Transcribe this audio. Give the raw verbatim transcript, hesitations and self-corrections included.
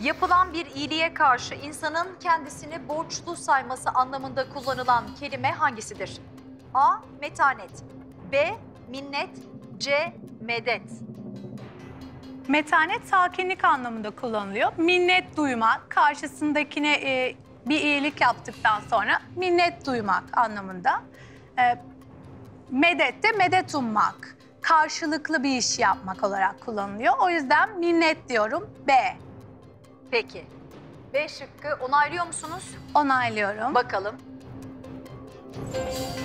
Yapılan bir iyiliğe karşı insanın kendisini borçlu sayması anlamında kullanılan kelime hangisidir? A. Metanet. B. Minnet. C. Medet. Metanet sakinlik anlamında kullanılıyor. Minnet duymak, karşısındakine e, bir iyilik yaptıktan sonra minnet duymak anlamında. E, medet de medet ummak, karşılıklı bir iş yapmak olarak kullanılıyor. O yüzden minnet diyorum. B. Peki. B şıkkı onaylıyor musunuz? Onaylıyorum. Bakalım.